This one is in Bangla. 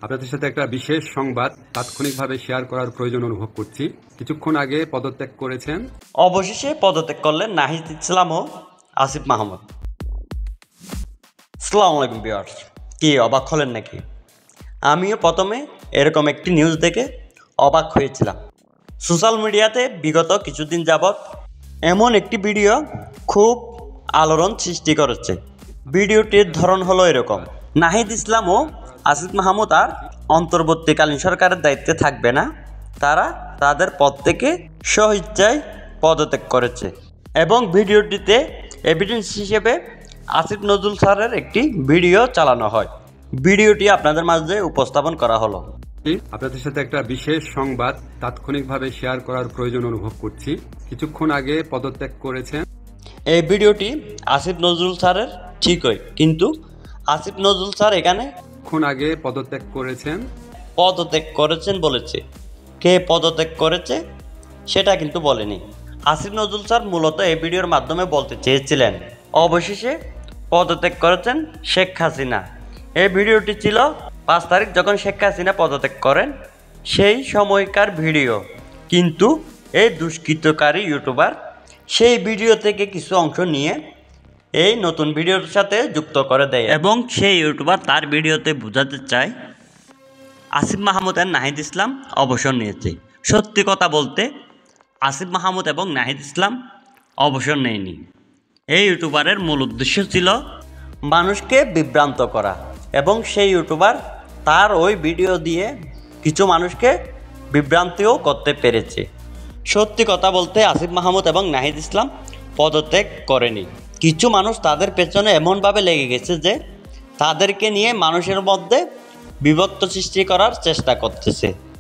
আপনাদের সাথে একটা বিশেষ সংবাদ তাৎক্ষণিকভাবে শেয়ার করার প্রয়োজন অনুভব করছি। কিছুক্ষণ আগে পদত্যাগ করেছেন, অবশেষে পদত্যাগ করলেন নাহিদ ইসলাম ও আসিফ মাহমুদ। আসসালামু আলাইকুম ভিউয়ার্স, কি অবাক হলেন নাকি? আমিও প্রথমে এরকম একটি নিউজ দেখে অবাক হয়েছিলাম। সোশ্যাল মিডিয়াতে বিগত কিছুদিন যাবৎ এমন একটি ভিডিও খুব আলোড়ন সৃষ্টি করেছে। ভিডিওটির ধরন হলো এরকম: নাহিদ ইসলাম ও আসিফ মাহমুদ আর অন্তর্বর্তীকালীন সরকারের দায়িত্বে থাকবে না, তারা তাদের পদ থেকে স্বইচ্ছায় পদত্যাগ করেছে। এবং ভিডিওটিতে এভিডেন্স হিসেবে আসিফ নজরুল স্যারের একটি ভিডিও চালানো হয়। ভিডিওটি আপনাদের মাঝে উপস্থাপন করা হলো। আপনাদের সাথে একটা বিশেষ সংবাদ তাৎক্ষণিকভাবে শেয়ার করার প্রয়োজন অনুভব করছি। কিছুক্ষণ আগে পদত্যাগ করেছেন। এই ভিডিওটি আসিফ নজরুল স্যারের ঠিকই, কিন্তু আসিফ নজরুল স্যার এখানে কিছুক্ষণ আগে পদত্যাগ করেছেন বলেছে। কে পদত্যাগ করেছে সেটা কিন্তু বলেনি। আসিফ নজরুল স্যার মূলত এই ভিডিওর মাধ্যমে বলতে চেয়েছিলেন অবশেষে পদত্যাগ করেছেন শেখ হাসিনা। এই ভিডিওটি ছিল 5 তারিখ যখন শেখ হাসিনা পদত্যাগ করেন সেই সময়কার ভিডিও, কিন্তু এই দুষ্কৃতকারী ইউটিউবার সেই ভিডিও থেকে কিছু অংশ নিয়ে এই নতুন ভিডিওর সাথে যুক্ত করে দেয় এবং সেই ইউটিউবার তার ভিডিওতে বোঝাতে চায় আসিফ মাহমুদ আর নাহিদ ইসলাম অবসর নিয়েছে। সত্যি কথা বলতে আসিফ মাহমুদ এবং নাহিদ ইসলাম অবসর নেয়নি। এই ইউটিউবারের মূল উদ্দেশ্য ছিল মানুষকে বিভ্রান্ত করা, এবং সেই ইউটিউবার তার ওই ভিডিও দিয়ে কিছু মানুষকে বিভ্রান্তিও করতে পেরেছে। সত্যি কথা বলতে আসিফ মাহমুদ এবং নাহিদ ইসলাম পদত্যাগ করেনি। কিছু মানুষ তাদের পেছনে এমনভাবে লেগে গেছে যে তাদেরকে নিয়ে মানুষের মধ্যে বিভক্ত সৃষ্টি করার চেষ্টা করতেছে।